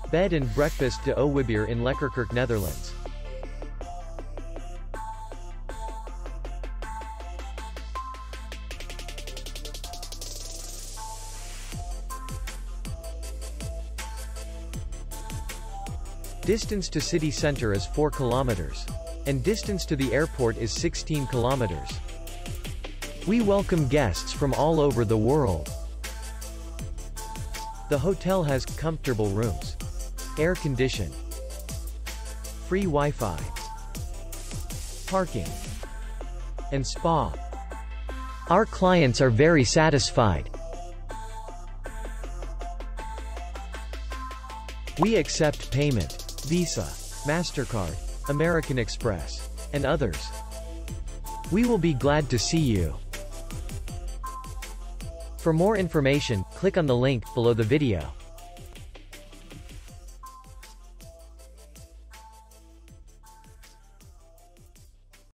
Bed and Breakfast de Ouwebeer in Lekkerkerk, Netherlands. Distance to city center is 4 kilometers. And distance to the airport is 16 kilometers. We welcome guests from all over the world. The hotel has comfortable rooms, air condition, free Wi-Fi, parking, and spa. Our clients are very satisfied. We accept payment, Visa, MasterCard, American Express, and others. We will be glad to see you. For more information, click on the link below the video.